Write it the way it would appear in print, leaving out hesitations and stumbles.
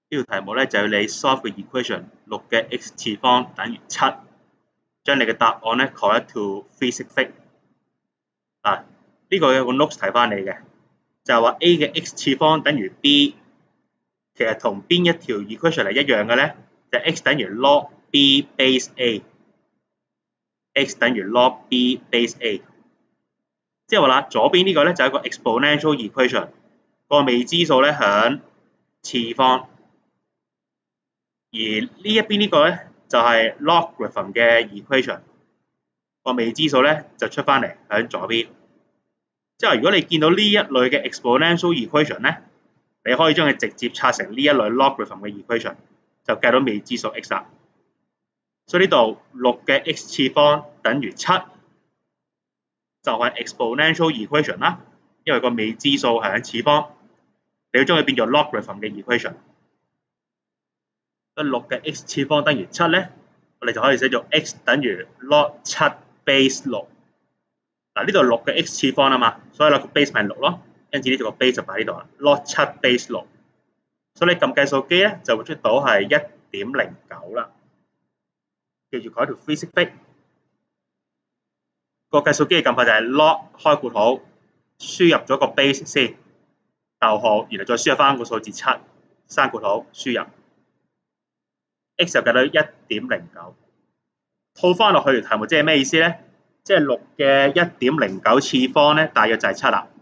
呢條題目咧就要你 solve 個 equation 6嘅 x 次方等於7，將你嘅答案咧 correct to three sigfig。呢個有個 notes 提翻你嘅，就係話 a 嘅 x 次方等於 b， 其實同邊一條 equation 係一樣嘅咧？就係 x 等於 log b base a，x 等於 log b base a。即係話啦，左邊呢個咧就係一個 exponential equation， 個未知數咧響次方。而呢一邊呢個咧就係 logarithm 嘅 equation， 個未知數咧就出翻嚟喺左邊。即係如果你見到呢一類嘅 exponential equation 咧，你可以將佢直接拆成呢一類 logarithm 嘅 equation， 就計到未知數 x 啦。所以呢度6嘅 x 次方等於7，就係 exponential equation 啦，因為個未知數係喺次方，你要將佢變做 logarithm 嘅 equation。6嘅 x 次方等於7咧，我哋就可以寫做 x 等於 log 7 base 6。呢度6嘅 x 次方啊嘛，所以個 base 咪6咯，因此呢度個 base 就擺呢度啦 ，log 7 base 6。所以你撳計數機咧就會出到係 1.09 啦。記住改條 three sigfig。個計數機嘅撳法就係 log 開括號，輸入咗個 base 先，逗號，然後再輸入翻個數字7，閂括號，輸入。x 就計到 1.09， 套翻落去條題目即係咩意思咧？即係6嘅 1.09 次方咧，大約就係7啦。